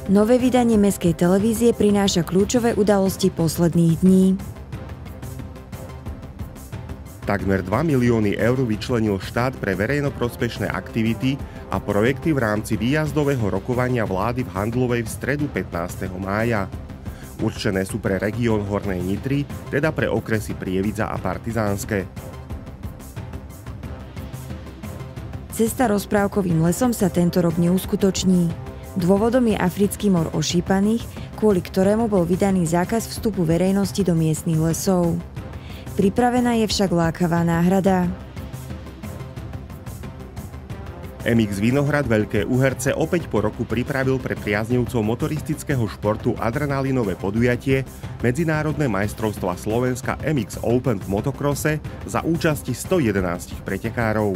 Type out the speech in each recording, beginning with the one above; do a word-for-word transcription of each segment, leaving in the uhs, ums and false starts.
Nové vydanie Mestskej televízie prináša kľúčové udalosti posledných dní. Takmer dva milióny eur vyčlenil štát pre verejnoprospešné aktivity a projekty v rámci výjazdového rokovania vlády v Handlovej v stredu pätnásteho mája. Určené sú pre región Hornej Nitry, teda pre okresy Prievidza a Partizánske. Cesta rozprávkovým lesom sa tento rok neuskutoční. Dôvodom je africký mor ošípaných, kvôli ktorému bol vydaný zákaz vstupu verejnosti do miestnych lesov. Pripravená je však lákavá náhrada. em iks Vinohrad Veľké Uherce opäť po roku pripravil pre priaznivcov motoristického športu adrenalinové podujatie Medzinárodné majstrovstvá Slovenska em iks Open v motokrose za účasti stojedenásť pretekárov.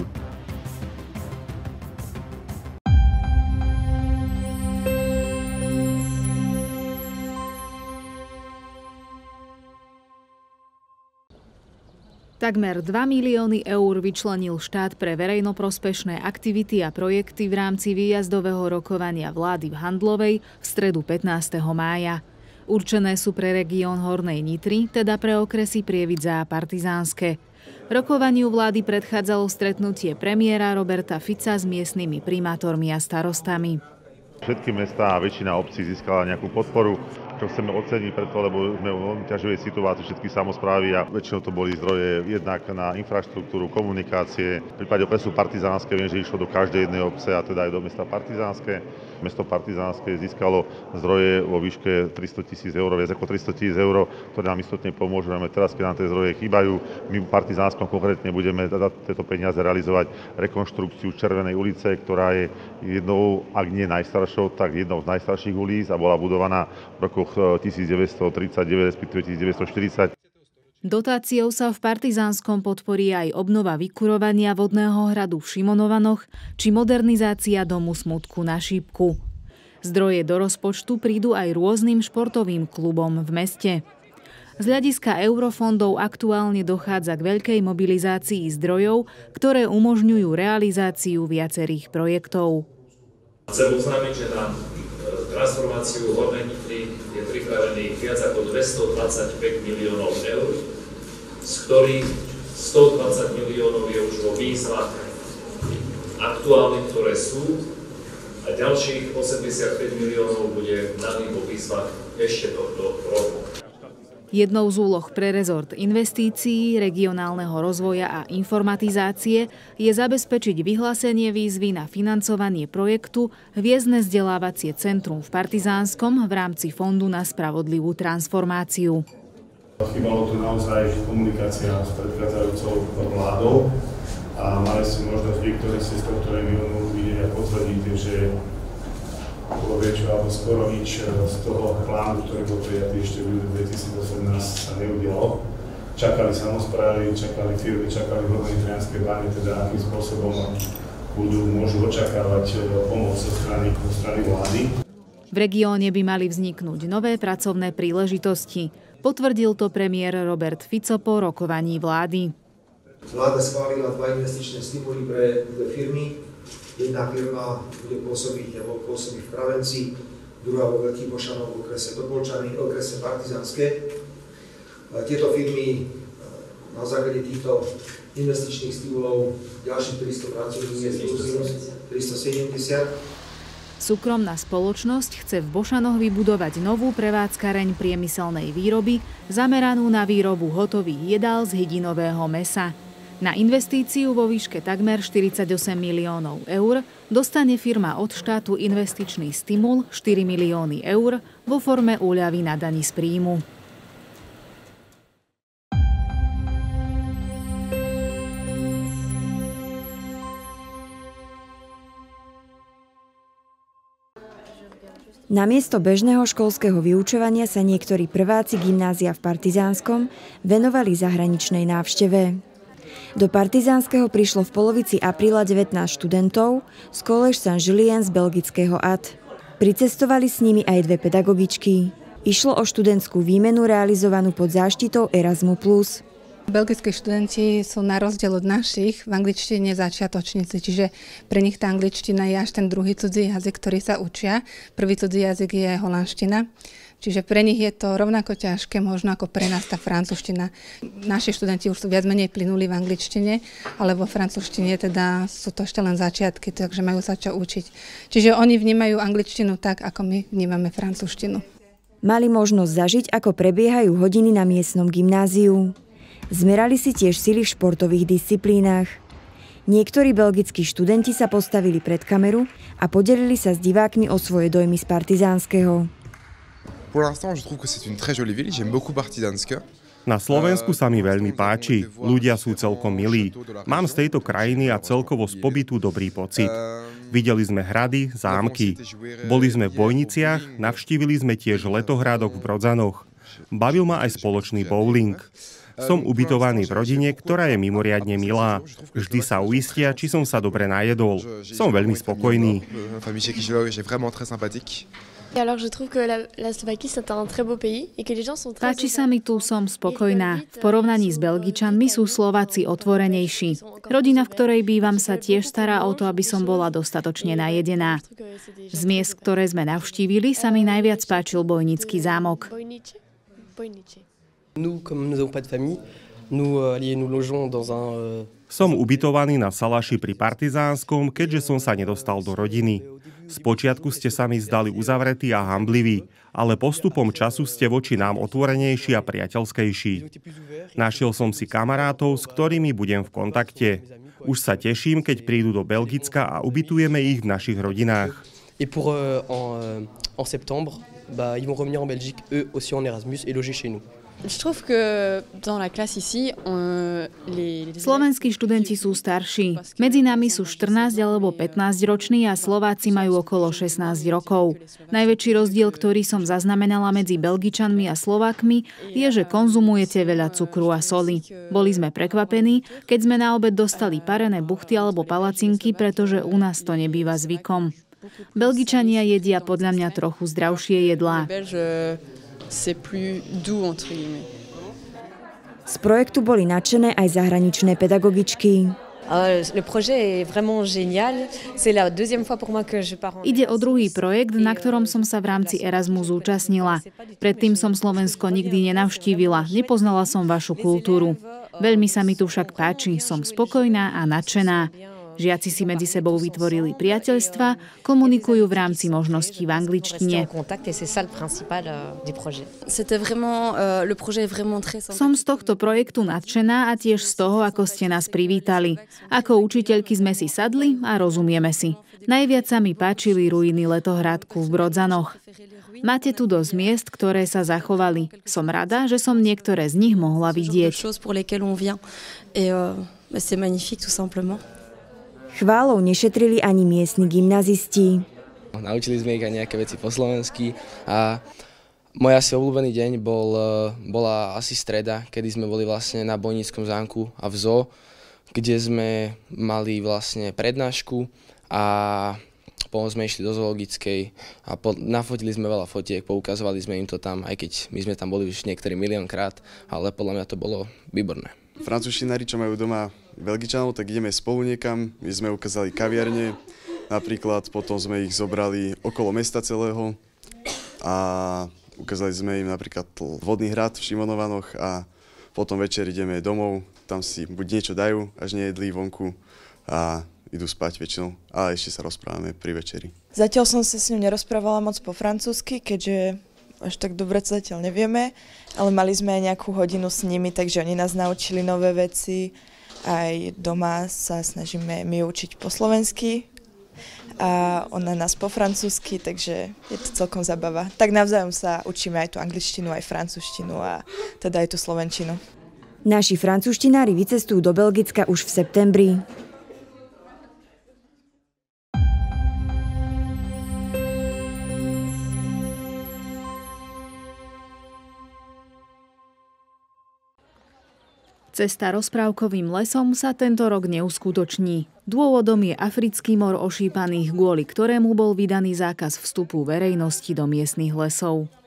Takmer dva milióny eur vyčlenil štát pre verejnoprospešné aktivity a projekty v rámci výjazdového rokovania vlády v Handlovej v stredu pätnásteho mája. Určené sú pre región Hornej Nitry, teda pre okresy Prievidza a Partizánske. Rokovaniu vlády predchádzalo stretnutie premiéra Roberta Fica s miestnymi primátormi a starostami. Všetky mestá a väčšina obcí získala nejakú podporu, čo chceme oceniť preto, lebo sme v veľmi ťaživej situácii všetky samosprávy a väčšinou to boli zdroje jednak na infraštruktúru, komunikácie. V prípade okresu Partizánske viem, že išlo do každej jednej obce a teda aj do mesta Partizánske. Mesto Partizánske získalo zdroje vo výške tristo tisíc eur, viac ako tristo tisíc eur, ktoré nám istotne pomôžu. Teraz, keď nám tie zdroje chýbajú, my v Partizánskom konkrétne budeme tieto peniaze realizovať rekonštrukciu Červenej ulice, ktorá je jednou, ak nie najstaršou, tak jednou z najstarších ulic a bola budovaná v rokoch devätnásťtridsaťdeväť, respektíve devätnásťštyridsať. Dotáciou sa v Partizánskom podporí aj obnova vykurovania vodného hradu v Šimonovanoch či modernizácia domu smutku na Šípku. Zdroje do rozpočtu prídu aj rôznym športovým klubom v meste. Z hľadiska eurofondov aktuálne dochádza k veľkej mobilizácii zdrojov, ktoré umožňujú realizáciu viacerých projektov. Chcem oznámiť, že na transformáciu Hornej Nitry je pripravených viac ako dvestodvadsaťpäť miliónov eur, z ktorých stodvadsať miliónov je už vo výzvach aktuálnych, ktoré sú, a ďalších osemdesiatpäť miliónov bude daných vo výzvach ešte tohto roku. Jednou z úloh pre rezort investícií, regionálneho rozvoja a informatizácie je zabezpečiť vyhlásenie výzvy na financovanie projektu Hviezdne vzdelávacie centrum v Partizánskom v rámci Fondu na spravodlivú transformáciu. Chýbalo tu naozaj komunikácia s predchádzajúcou vládou a mali ste možnosť vy, ktoré ste z tohto regiónu vidieť a potvrdiť, že bolo väčšie alebo skoro nič z toho plánu, ktorý bol prijatý ešte v júli dvetisícosemnásť, sa neudialo. Čakali samosprávy, čakali firmy, čakali vodné Nitrianske báne, teda akým spôsobom budú, môžu očakávať pomoc zo strany, zo strany vlády. V regióne by mali vzniknúť nové pracovné príležitosti. Potvrdil to premiér Robert Fico po rokovaní vlády. Vláda schválila dva investičné stimuly pre dve firmy. Jedna firma bude pôsobiť, alebo pôsobí v Pravenci, druhá vo Veľkých Mošanoch v okrese Topolčany, v okrese Partizánske. Tieto firmy na základe týchto investičných stimulov ďalších tristo pracovných miest plus tristosedemdesiat. Súkromná spoločnosť chce v Bošanoch vybudovať novú prevádzkareň priemyselnej výroby zameranú na výrobu hotových jedál z hydinového mäsa. Na investíciu vo výške takmer štyridsaťosem miliónov eur dostane firma od štátu investičný stimul štyri milióny eur vo forme úľavy na dani z príjmu. Namiesto bežného školského vyučovania sa niektorí prváci gymnázia v Partizánskom venovali zahraničnej návšteve. Do Partizánskeho prišlo v polovici apríla devätnásť študentov z Collège Saint-Julien z belgického á té. Pricestovali s nimi aj dve pedagogičky. Išlo o študentskú výmenu realizovanú pod záštitou Erasmus plus. Belgickí študenti sú na rozdiel od našich v angličtine začiatočníci, čiže pre nich tá angličtina je až ten druhý cudzí jazyk, ktorý sa učia. Prvý cudzí jazyk je holandština. Čiže pre nich je to rovnako ťažké, možno ako pre nás tá francúzština. Naši študenti už sú viac menej plynuli v angličtine, ale vo francúzštine teda sú to ešte len začiatky, takže majú sa čo učiť. Čiže oni vnímajú angličtinu tak, ako my vnímame francúzštinu. Mali možnosť zažiť, ako prebiehajú hodiny na miestnom gymnáziu. Zmerali si tiež sily v športových disciplínach. Niektorí belgickí študenti sa postavili pred kameru a podelili sa s divákmi o svoje dojmy z Partizánskeho. Pour l'instant, je trouve que c'est une très jolie ville. J'aime beaucoup Partizánske. Na Slovensku sa mi veľmi páči. Ľudia sú celkom milí. Mám z tejto krajiny a celkovo z pobytu dobrý pocit. Videli sme hrady, zámky. Boli sme v Bojniciach, navštívili sme tiež letohrádok v Brodzanoch. Bavil ma aj spoločný bowling. Som ubytovaný v rodine, ktorá je mimoriadne milá. Vždy sa uistia, či som sa dobre najedol. Som veľmi spokojný. Páči sa mi tu, som spokojná. V porovnaní s Belgičanmi sú Slováci otvorenejší. Rodina, v ktorej bývam, sa tiež stará o to, aby som bola dostatočne najedená. Z miest, ktoré sme navštívili, sa mi najviac páčil Bojnický zámok. Som ubytovaný na Salaši pri Partizánskom, keďže som sa nedostal do rodiny. Spočiatku ste sa mi zdali uzavretí a hanbliví, ale postupom času ste voči nám otvorenejší a priateľskejší. Našiel som si kamarátov, s ktorými budem v kontakte. Už sa teším, keď prídu do Belgicka a ubytujeme ich v našich rodinách. Et pour euh, en, euh, en septembre, bah, ils vont revenir en Belgique, eux aussi en Erasmus, et loger chez nous. Je trouve que dans la classe ici, on, les, les... Slovenskí študenti sú starší. Medzi nami sú štrnásť alebo pätnásť roční a Slováci majú okolo šestnásť rokov. Najväčší rozdiel, ktorý som zaznamenala medzi Belgičanmi a Slovákmi, je, že konzumujete veľa cukru a soli. Boli sme prekvapení, keď sme na obed dostali parené buchty alebo palacinky, pretože u nás to nebýva zvykom. Belgičania jedia podľa mňa trochu zdravšie jedlá. C'est plus doux, entre guillemets. Z projektu boli nadšené aj zahraničné pedagogičky. Le projet est vraiment génial. C'est la deuxième fois pour moi que je pars en... Ide o druhý projekt, na ktorom som sa v rámci Erasmu zúčastnila. Predtým som Slovensko nikdy nenavštívila, nepoznala som vašu kultúru. Veľmi sa mi tu však páči, som spokojná a nadšená. Žiaci si medzi sebou vytvorili priateľstva, komunikujú v rámci možností v angličtine. Som z tohto projektu nadšená a tiež z toho, ako ste nás privítali. Ako učiteľky sme si sadli a rozumieme si. Najviac sa mi páčili ruiny letohrádku v Brodzanoch. Máte tu dosť miest, ktoré sa zachovali. Som rada, že som niektoré z nich mohla vidieť. Chválou nešetrili ani miestni gymnazisti. Naučili sme ich aj nejaké veci po slovensky a môj asi obľúbený deň bol, bola asi streda, kedy sme boli vlastne na Bojnickom zámku a v zoo, kde sme mali vlastne prednášku a potom sme išli do zoologickej a po, nafotili sme veľa fotiek, poukazovali sme im to tam, aj keď my sme tam boli už niektorí miliónkrát, ale podľa mňa to bolo výborné. Francúzštinári, čo majú doma Belgičanov, tak ideme spolu niekam, my sme ukázali kaviarne, napríklad potom sme ich zobrali okolo mesta celého a ukázali sme im napríklad vodný hrad v Šimonovanoch a potom večer ideme domov, tam si buď niečo dajú, až nejedli vonku a idú spať väčšinou a ešte sa rozprávame pri večeri. Zatiaľ som sa s ním nerozprávala moc po francúzsky, keďže až tak dobre to zatiaľ nevieme, ale mali sme aj nejakú hodinu s nimi, takže oni nás naučili nové veci. Aj doma sa snažíme my učiť po slovensky a ona nás po francúzsky, takže je to celkom zabava. Tak navzájom sa učíme aj tú angličtinu, aj francúzštinu a teda aj tú slovenčinu. Naši francúzštinári vycestujú do Belgicka už v septembri. Cesta rozprávkovým lesom sa tento rok neuskutoční. Dôvodom je africký mor ošípaných, kvôli ktorému bol vydaný zákaz vstupu verejnosti do miestnych lesov.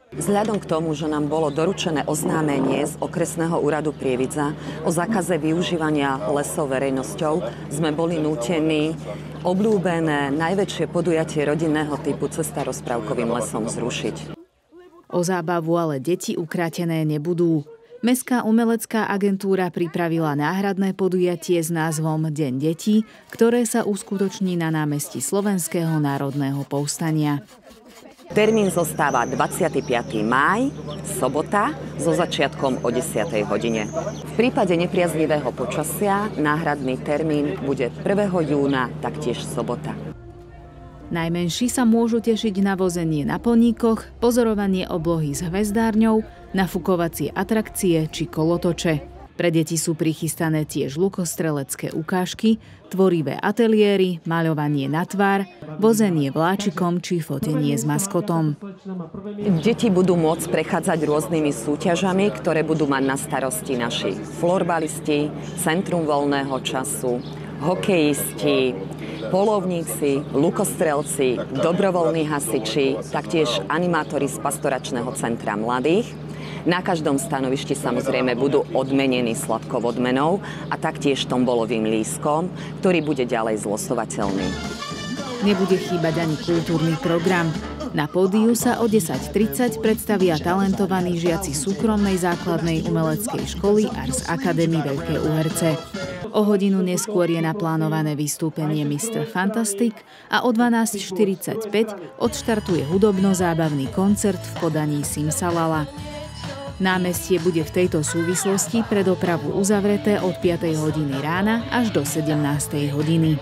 Vzhľadom k tomu, že nám bolo doručené oznámenie z okresného úradu Prievidza o zákaze využívania lesov verejnosťou, sme boli nútení obľúbené najväčšie podujatie rodinného typu Cesta rozprávkovým lesom zrušiť. O zábavu ale deti ukrátené nebudú. Mestská umelecká agentúra pripravila náhradné podujatie s názvom Deň detí, ktoré sa uskutoční na námestí Slovenského národného povstania. Termín zostáva dvadsiateho piateho mája, sobota, so začiatkom o desiatej hodine. V prípade nepriaznivého počasia náhradný termín bude prvého júna, taktiež sobota. Najmenší sa môžu tešiť na vozenie na poníkoch, pozorovanie oblohy s hvezdárňou, nafukovacie atrakcie či kolotoče. Pre deti sú prichystané tiež lukostrelecké ukážky, tvorivé ateliéry, maľovanie na tvár, vozenie vláčikom či fotenie s maskotom. Deti budú môcť prechádzať rôznymi súťažami, ktoré budú mať na starosti naši florbalisti, Centrum voľného času, hokejisti, polovníci, lukostrelci, dobrovoľní hasiči, taktiež animátori z pastoračného centra mladých. Na každom stanovišti samozrejme budú odmenení sladkou odmenou a taktiež tombolovým lístkom, ktorý bude ďalej zlosovateľný. Nebude chýbať ani kultúrny program. Na pódiu sa o desať tridsať predstavia talentovaní žiaci súkromnej základnej umeleckej školy Ars Academy Veľké Uherce. O hodinu neskôr je naplánované vystúpenie mister Fantastic a o dvanásť štyridsaťpäť odštartuje hudobno-zábavný koncert v podaní Simsalala. Námestie bude v tejto súvislosti pre dopravu uzavreté od piatej hodiny rána až do sedemnástej hodiny.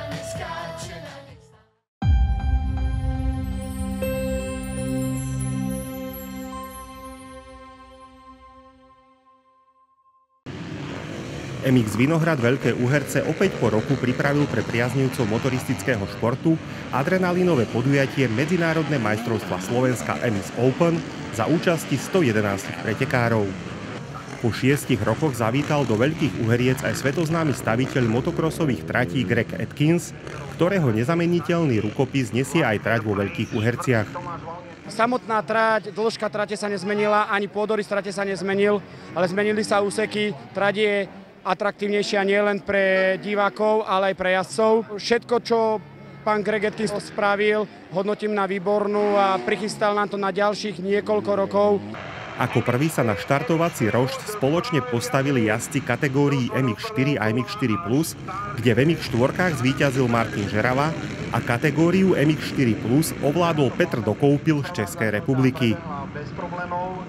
em iks Vinohrad Veľké Uherce opäť po roku pripravil pre priaznivcov motoristického športu adrenalínové podujatie Medzinárodné majstrovstvá Slovenska em iks Open za účasti stojedenásť pretekárov. Po šiestich rokoch zavítal do Veľkých Uheriec aj svetoznámy staviteľ motokrosových tratí Greg Atkins, ktorého nezameniteľný rukopis nesie aj trať vo Veľkých Uherciach. Samotná trať, dĺžka trate sa nezmenila, ani pôdorys trate sa nezmenil, ale zmenili sa úseky. Trať je atraktívnejšia nielen pre divákov, ale aj pre jazdcov. Všetko, čo pán Greg Atkins spravil, hodnotím na výbornú a prichystal nám to na ďalších niekoľko rokov. Ako prvý sa na štartovací rošt spoločne postavili jazdci kategórií em iks štyri a em iks štyri plus, kde v em iks štyri zvíťazil Martin Žerava a kategóriu em iks štyri plus ovládol Petr Dokoupil z Českej republiky. Bez problémov.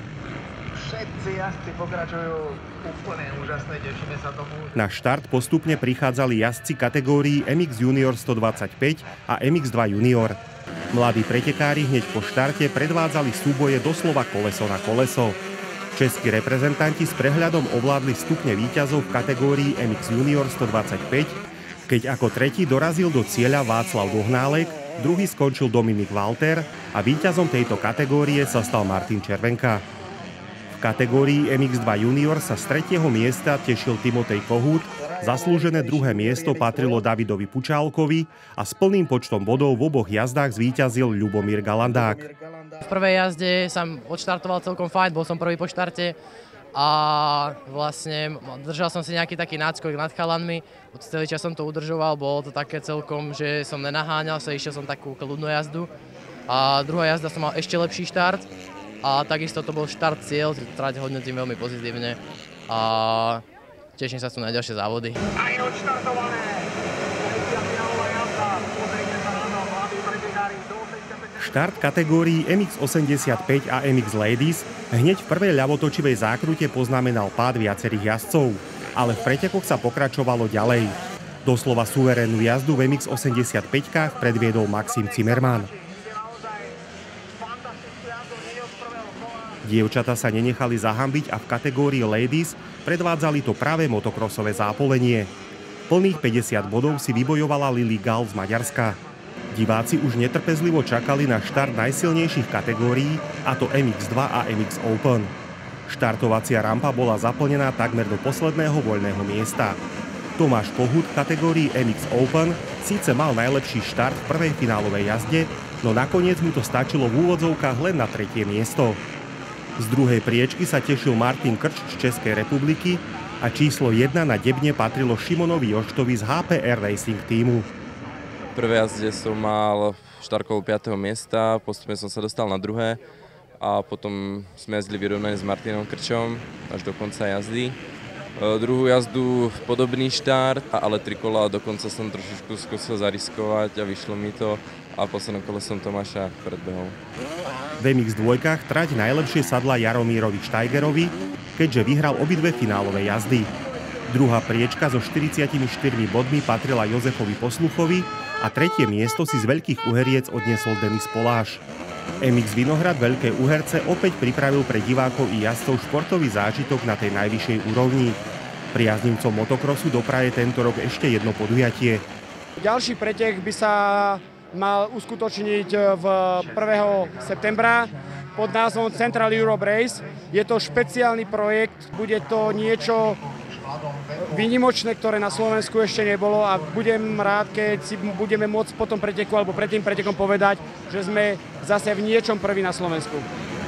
Všetci jazdci pokračujú úplne úžasné, tešíme sa tomu. Na štart postupne prichádzali jazdci kategórií em iks Junior stodvadsaťpäť a em iks dva Junior. Mladí pretekári hneď po štarte predvádzali súboje doslova koleso na koleso. Českí reprezentanti s prehľadom ovládli stupne víťazov v kategórii em iks Junior stodvadsaťpäť, keď ako tretí dorazil do cieľa Václav Dohnálek, druhý skončil Dominik Walter a víťazom tejto kategórie sa stal Martin Červenka. V kategórii em iks dva Junior sa z tretieho miesta tešil Timotej Kohút, zaslúžené druhé miesto patrilo Davidovi Pučálkovi a s plným počtom bodov v oboch jazdách zvíťazil Ľubomír Galandák. V prvej jazde som odštartoval celkom fajn, bol som prvý po štarte a vlastne držal som si nejaký taký náskok nad chalanmi. Celý čas som to udržoval, bolo to také celkom, že som nenaháňal sa, išiel som takú kľudnú jazdu a druhá jazda som mal ešte lepší štart. A takisto to bol štart cieľ, trať hodnotím veľmi pozitívne a teším sa tu na ďalšie závody. Štart kategórií em iks osemdesiatpäť a em iks Ladies hneď v prvej ľavotočivej zákrute poznamenal pád viacerých jazdcov, ale v pretekoch sa pokračovalo ďalej. Doslova suverénnu jazdu v em iks osemdesiatpäťkách predviedol Maxim Zimmermann. Dievčatá sa nenechali zahambiť a v kategórii Ladies predvádzali to práve motokrosové zápolenie. Plných päťdesiat bodov si vybojovala Lili Gall z Maďarska. Diváci už netrpezlivo čakali na štart najsilnejších kategórií, a to em iks dva a em iks Open. Štartovacia rampa bola zaplnená takmer do posledného voľného miesta. Tomáš Kohút v kategórii em iks Open síce mal najlepší štart v prvej finálovej jazde, no nakoniec mu to stačilo v úvodzovkách len na tretie miesto. Z druhej priečky sa tešil Martin Krč z Českej republiky a číslo jedna na Debne patrilo Šimonovi Joštovi z há pé er Racing týmu. V prvej jazde som mal štarkovú piateho miesta, postupne som sa dostal na druhé a potom sme jazdili vyrovnaní s Martinom Krčom až do konca jazdy. Druhú jazdu podobný štart, ale tri kola dokonca som trošičku skúsil zariskovať a vyšlo mi to a v poslednom kole som Tomáša predbehol. V em iks dva trať najlepšie sadla Jaromírovi Štajgerovi, keďže vyhral obidve finálové jazdy. Druhá priečka so štyridsiatimi štyrmi bodmi patrila Jozefovi Posluchovi a tretie miesto si z Veľkých Uheriec odniesol Denis Poláš. em iks Vinohrad Veľké Uherce opäť pripravil pre divákov i jazdcov športový zážitok na tej najvyššej úrovni. Priaznivcom motokrosu dopraje tento rok ešte jedno podujatie. Ďalší pretek by sa mal uskutočniť v prvého septembra pod názvom Central Europe Race. Je to špeciálny projekt, bude to niečo výnimočné, ktoré na Slovensku ešte nebolo a budem rád, keď si budeme môcť po tom preteku alebo pred tým pretekom povedať, že sme zase v niečom prví na Slovensku.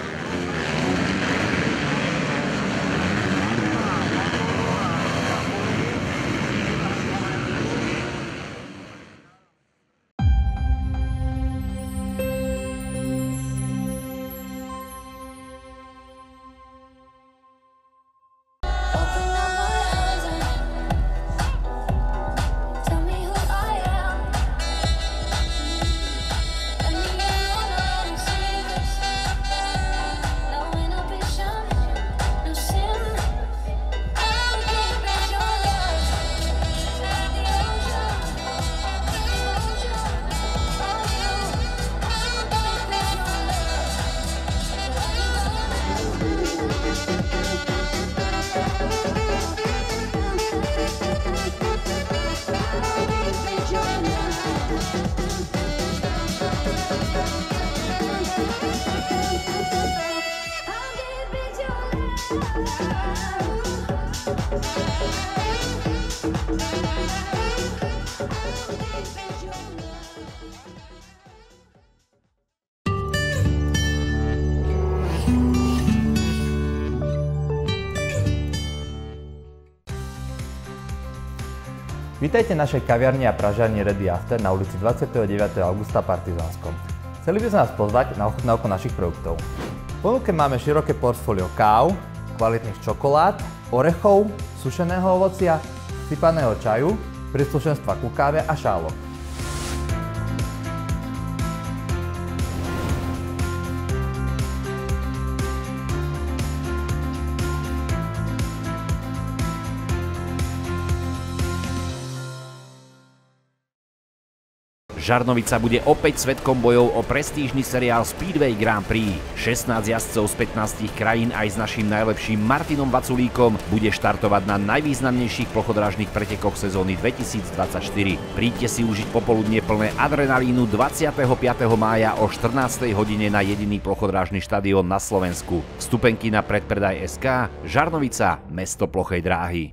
Vítajte v našej kaviarni a pražiarni Ready After na ulici dvadsiateho deviateho augusta v Partizánskom. Chceli by sme vás pozvať na ochutnávku našich produktov. V ponuke máme široké portfólio káv, kvalitných čokolád, orechov, sušeného ovocia, sypaného čaju, príslušenstva ku káve a šálok. Žarnovica bude opäť svedkom bojov o prestížny seriál Speedway Grand Prix. šestnásť jazdcov z pätnástich krajín aj s naším najlepším Martinom Vaculíkom bude štartovať na najvýznamnejších plochodrážnych pretekoch sezóny dvetisícdvadsaťštyri. Príďte si užiť popoludnie plné adrenalínu dvadsiateho piateho mája o štrnástej hodine na jediný plochodrážny štadión na Slovensku. Vstupenky na predpredaj bodka es ká. Žarnovica, mesto plochej dráhy.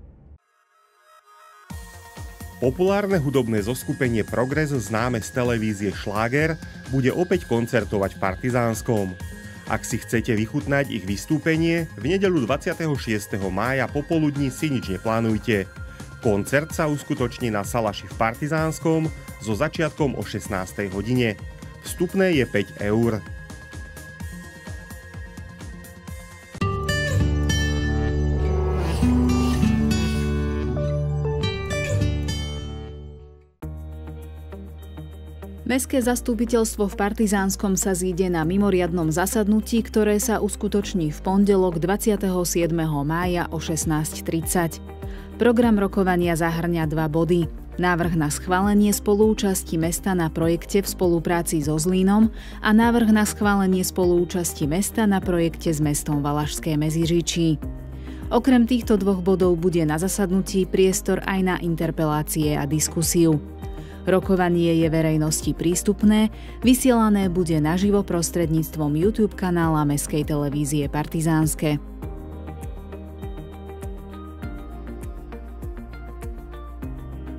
Populárne hudobné zoskupenie Progres, známe z televízie Šláger, bude opäť koncertovať v Partizánskom. Ak si chcete vychutnať ich vystúpenie, v nedeľu dvadsiateho šiesteho mája popoludní si nič neplánujte. Koncert sa uskutoční na Salaši v Partizánskom so začiatkom o šestnástej hodine. Vstupné je päť eur. Mestské zastupiteľstvo v Partizánskom sa zíde na mimoriadnom zasadnutí, ktoré sa uskutoční v pondelok dvadsiateho siedmeho mája o šestnásť tridsať. Program rokovania zahŕňa dva body. Návrh na schválenie spoluúčasti mesta na projekte v spolupráci so Zlínom a návrh na schválenie spoluúčasti mesta na projekte s mestom Valašské Meziříčí. Okrem týchto dvoch bodov bude na zasadnutí priestor aj na interpelácie a diskusiu. Rokovanie je verejnosti prístupné, vysielané bude naživo prostredníctvom YouTube kanála Mestskej televízie Partizánske.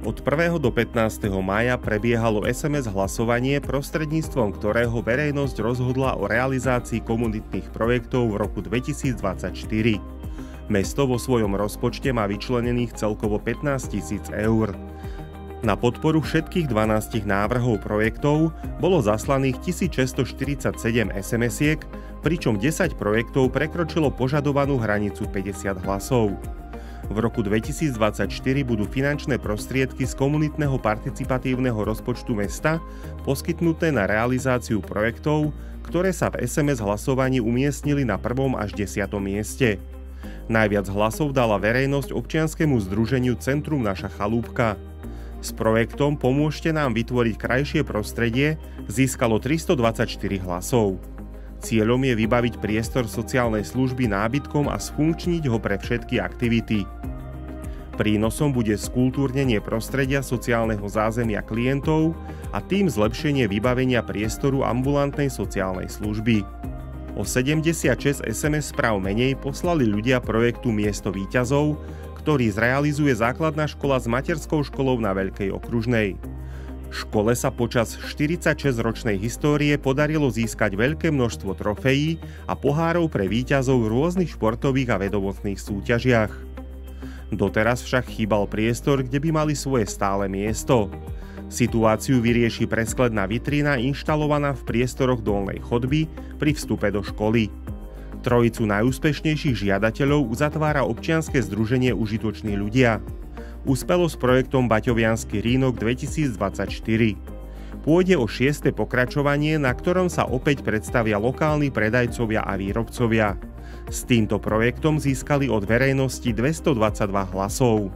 Od prvého do pätnásteho mája prebiehalo es em es hlasovanie, prostredníctvom ktorého verejnosť rozhodla o realizácii komunitných projektov v roku dvetisícdvadsaťštyri. Mesto vo svojom rozpočte má vyčlenených celkovo pätnásť tisíc eur. Na podporu všetkých dvanástich návrhov projektov bolo zaslaných tisícšesťstoštyridsaťsedem es em esiek, pričom desať projektov prekročilo požadovanú hranicu päťdesiat hlasov. V roku dvetisícdvadsaťštyri budú finančné prostriedky z komunitného participatívneho rozpočtu mesta poskytnuté na realizáciu projektov, ktoré sa v es em es hlasovaní umiestnili na prvom až desiatom mieste. Najviac hlasov dala verejnosť občianskemu združeniu Centrum Naša chalúbka. S projektom Pomôžte nám vytvoriť krajšie prostredie získalo tristodvadsaťštyri hlasov. Cieľom je vybaviť priestor sociálnej služby nábytkom a sfunkčniť ho pre všetky aktivity. Prínosom bude skультúrnenie prostredia sociálneho zázemia klientov a tým zlepšenie vybavenia priestoru ambulantnej sociálnej služby. O sedemdesiatšesť es em es správ menej poslali ľudia projektu Miesto víťazov, ktorý zrealizuje základná škola s materskou školou na Veľkej Okružnej. Škole sa počas štyridsaťšesťročnej histórie podarilo získať veľké množstvo trofejí a pohárov pre víťazov v rôznych športových a vedomocných súťažiach. Doteraz však chýbal priestor, kde by mali svoje stále miesto. Situáciu vyrieši preskladná vitrína inštalovaná v priestoroch dolnej chodby pri vstupe do školy. Trojicu najúspešnejších žiadateľov uzatvára občianske združenie Užitoční ľudia. Uspelo s projektom Baťoviansky rínok dvetisícdvadsaťštyri. Pôjde o šieste pokračovanie, na ktorom sa opäť predstavia lokálni predajcovia a výrobcovia. S týmto projektom získali od verejnosti dvestodvadsaťdva hlasov.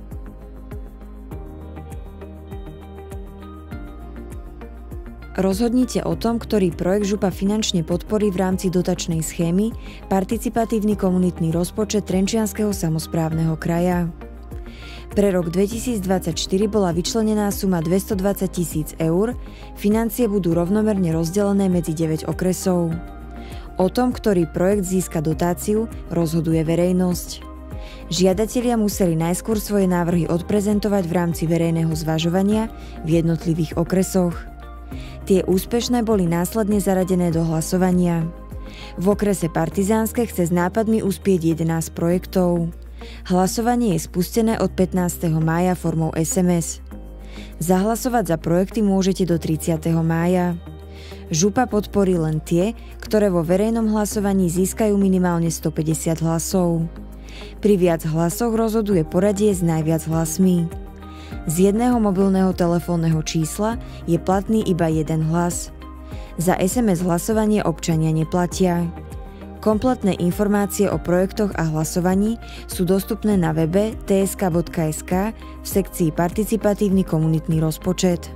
Rozhodnite o tom, ktorý projekt župa finančne podporí v rámci dotačnej schémy Participatívny komunitný rozpočet Trenčianskeho samosprávneho kraja. Pre rok dvetisícdvadsaťštyri bola vyčlenená suma dvestodvadsať tisíc eur, financie budú rovnomerne rozdelené medzi deväť okresov. O tom, ktorý projekt získa dotáciu, rozhoduje verejnosť. Žiadatelia museli najskôr svoje návrhy odprezentovať v rámci verejného zvažovania v jednotlivých okresoch. Tie úspešné boli následne zaradené do hlasovania. V okrese Partizánske chce s nápadmi uspieť jedenásť projektov. Hlasovanie je spustené od pätnásteho mája formou es em es. Zahlasovať za projekty môžete do tridsiateho mája. Župa podporí len tie, ktoré vo verejnom hlasovaní získajú minimálne stopäťdesiat hlasov. Pri viac hlasoch rozhoduje poradie s najviac hlasmi. Z jedného mobilného telefónneho čísla je platný iba jeden hlas. Za es em es hlasovanie občania neplatia. Kompletné informácie o projektoch a hlasovaní sú dostupné na webe té es ká bodka es ká v sekcii Participatívny komunitný rozpočet.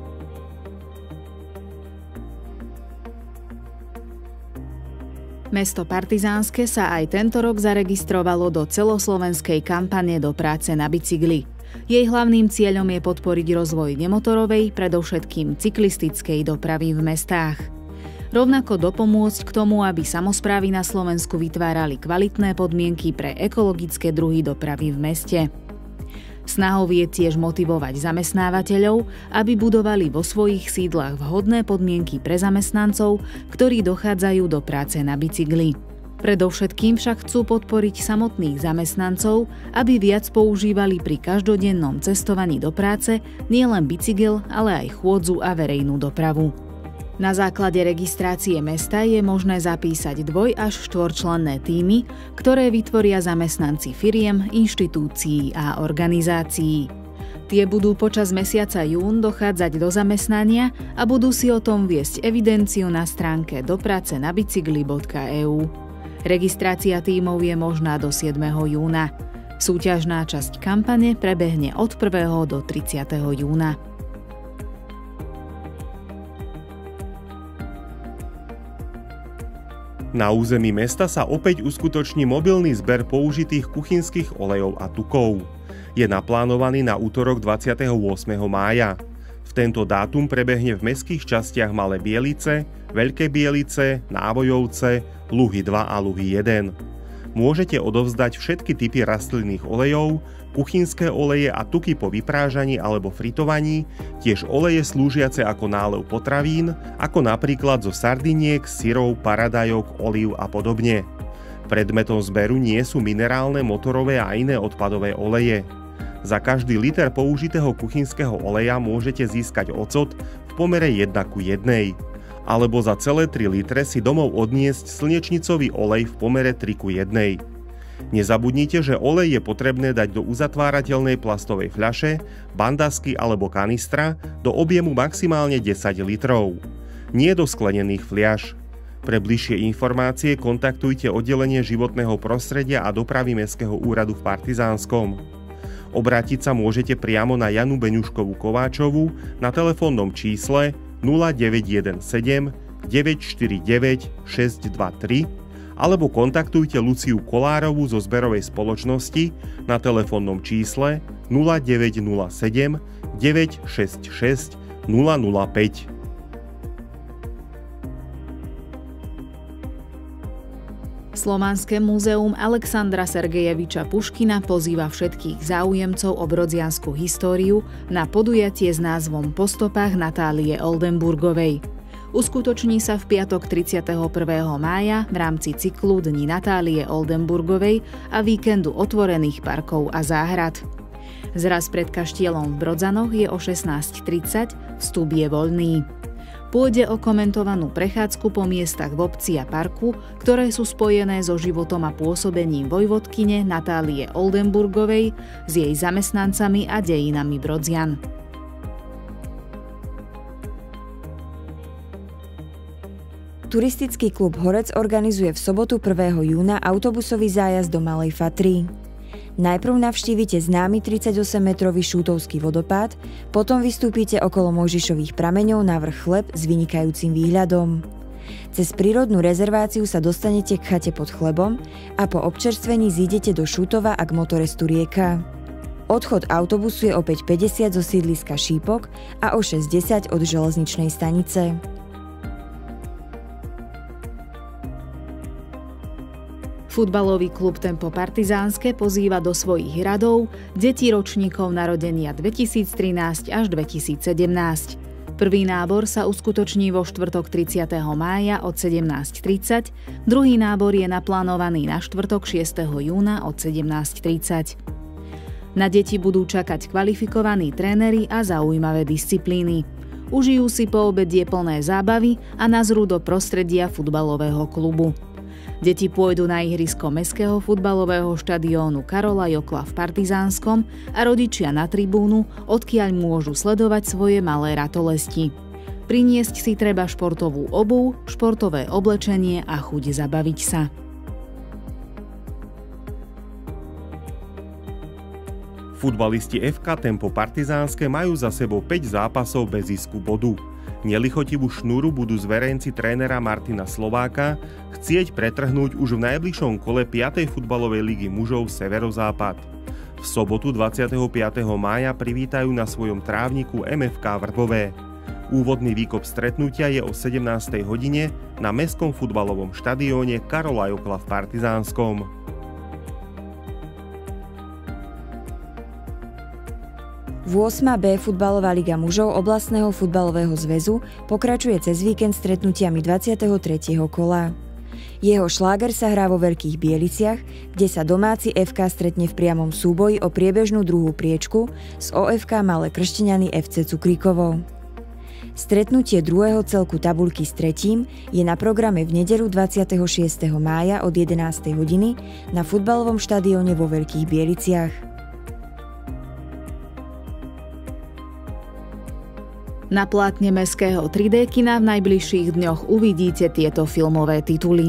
Mesto Partizánske sa aj tento rok zaregistrovalo do celoslovenskej kampane Do práce na bicykli. Jej hlavným cieľom je podporiť rozvoj nemotorovej, predovšetkým cyklistickej dopravy v mestách. Rovnako dopomôcť k tomu, aby samosprávy na Slovensku vytvárali kvalitné podmienky pre ekologické druhy dopravy v meste. Snahou je tiež motivovať zamestnávateľov, aby budovali vo svojich sídlach vhodné podmienky pre zamestnancov, ktorí dochádzajú do práce na bicykli. Predovšetkým však chcú podporiť samotných zamestnancov, aby viac používali pri každodennom cestovaní do práce nielen bicykel, ale aj chôdzu a verejnú dopravu. Na základe registrácie mesta je možné zapísať dvoj- až štvorčlenné tímy, ktoré vytvoria zamestnanci firiem, inštitúcií a organizácií. Tie budú počas mesiaca jún dochádzať do zamestnania a budú si o tom viesť evidenciu na stránke dopracenabicykli bodka é ú. Registrácia tímov je možná do siedmeho júna. Súťažná časť kampane prebehne od prvého do tridsiateho júna. Na území mesta sa opäť uskutoční mobilný zber použitých kuchynských olejov a tukov. Je naplánovaný na útorok dvadsiateho ôsmeho mája. V tento dátum prebehne v mestských častiach Malé Bielice, Veľké Bielice, Návojovce, Luhy dva a Luhy jeden. môžete odovzdať všetky typy rastlinných olejov, kuchynské oleje a tuky po vyprážaní alebo fritovaní, tiež oleje slúžiace ako nálev potravín, ako napríklad zo sardiniek, syrov, paradajok, olív a podobne. Predmetom zberu nie sú minerálne, motorové a iné odpadové oleje. Za každý liter použitého kuchynského oleja môžete získať ocot v pomere jeden ku jednej. Alebo za celé tri litre si domov odniesť slnečnicový olej v pomere tri ku jednej. Nezabudnite, že olej je potrebné dať do uzatvárateľnej plastovej fľaše, bandasky alebo kanistra do objemu maximálne desať litrov. Nie do sklenených fliaš. Pre bližšie informácie kontaktujte oddelenie životného prostredia a dopravy Mestského úradu v Partizánskom. Obrátiť sa môžete priamo na Janu Beňuškovú Kováčovú na telefónnom čísle nula deväť jeden sedem deväť štyri deväť šesť dva tri alebo kontaktujte Luciu Kolárovú zo zberovej spoločnosti na telefónnom čísle nula deväť nula sedem deväť šesť šesť nula nula päť. Slovanské múzeum Alexandra Sergejeviča Puškina pozýva všetkých záujemcov o brodziansku históriu na podujatie s názvom Po stopách Natálie Oldenburgovej. Uskutoční sa v piatok tridsiateho prvého mája v rámci cyklu Dni Natálie Oldenburgovej a víkendu otvorených parkov a záhrad. Zraz pred kaštielom v Brodzanoch je o šestnásť tridsať, vstup je voľný. Pôjde o komentovanú prechádzku po miestach v obci a parku, ktoré sú spojené so životom a pôsobením vojvodkyne Natálie Oldenburgovej, s jej zamestnancami a dejinami Brodzian. Turistický klub Horec organizuje v sobotu prvého júna autobusový zájazd do Malej Fatry. Najprv navštívite známy tridsaťosemmetrový Šútovský vodopád, potom vystúpite okolo Mojžišových prameňov na vrch Chleb s vynikajúcim výhľadom. Cez prírodnú rezerváciu sa dostanete k chate pod Chlebom a po občerstvení zídete do Šútova a k motorestu Rieka. Odchod autobusu je o päť päťdesiat zo sídliska Šípok a o šesť desať od železničnej stanice. Futbalový klub Tempo Partizánske pozýva do svojich radov deti ročníkov narodenia dvetisíctrinásť až dvetisícsedemnásť. Prvý nábor sa uskutoční vo štvrtok tridsiateho mája od sedemnásť tridsať, druhý nábor je naplánovaný na štvrtok šiesteho júna od sedemnásť tridsať. Na deti budú čakať kvalifikovaní tréneri a zaujímavé disciplíny. Užijú si poobedie plné zábavy a nazrú do prostredia futbalového klubu. Deti pôjdu na ihrisko Mestského futbalového štadiónu Karola Jokla v Partizánskom a rodičia na tribúnu, odkiaľ môžu sledovať svoje malé ratolesti. Priniesť si treba športovú obuv, športové oblečenie a chuť zabaviť sa. Futbalisti ef ká Tempo Partizánske majú za sebou päť zápasov bez zisku bodu. Nelichotivú šnúru budú zverenci trénera Martina Slováka chcieť pretrhnúť už v najbližšom kole piatej futbalovej ligy mužov Severozápad. V sobotu dvadsiateho piateho mája privítajú na svojom trávniku em ef ká Vrbové. Úvodný výkop stretnutia je o sedemnástej hodine na mestskom futbalovom štadióne Karola Jokla v Partizánskom. ôsma bé futbalová liga mužov oblastného futbalového zväzu pokračuje cez víkend stretnutiami dvadsiateho tretieho kola. Jeho šláger sa hrá vo Veľkých Bieliciach, kde sa domáci ef ká stretne v priamom súboji o priebežnú druhú priečku s ó ef ká Malé Kršteňany ef cé Cukríkovo. Stretnutie druhého celku tabuľky s tretím je na programe v nedeľu dvadsiateho šiesteho mája od jedenástej hodiny na futbalovom štadióne vo Veľkých Bieliciach. Na plátne Mestského tri dé kina v najbližších dňoch uvidíte tieto filmové tituly.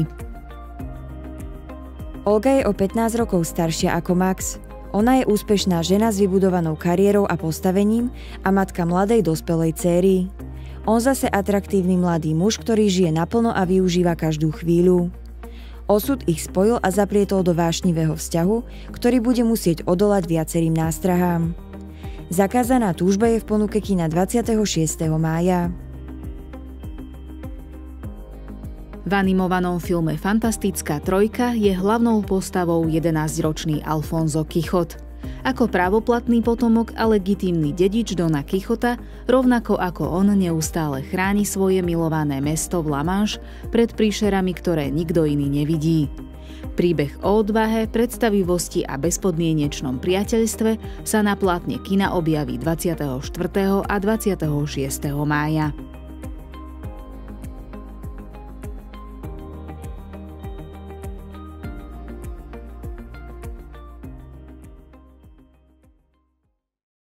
Olga je o pätnásť rokov staršia ako Max. Ona je úspešná žena s vybudovanou kariérou a postavením a matka mladej dospelej céry. On zase atraktívny mladý muž, ktorý žije naplno a využíva každú chvíľu. Osud ich spojil a zaplietol do vášnivého vzťahu, ktorý bude musieť odolať viacerým nástrahám. Zakázaná túžba je v ponuke kina dvadsiateho šiesteho mája. V animovanom filme Fantastická trojka je hlavnou postavou jedenásťročný Alfonso Quijote. Ako právoplatný potomok a legitímny dedič Dona Quixota, rovnako ako on neustále chráni svoje milované mesto v La Manche pred príšerami, ktoré nikto iný nevidí. Príbeh o odvahe, predstavivosti a bezpodmienečnom priateľstve sa na plátne kina objaví dvadsiateho štvrtého a dvadsiateho šiesteho mája.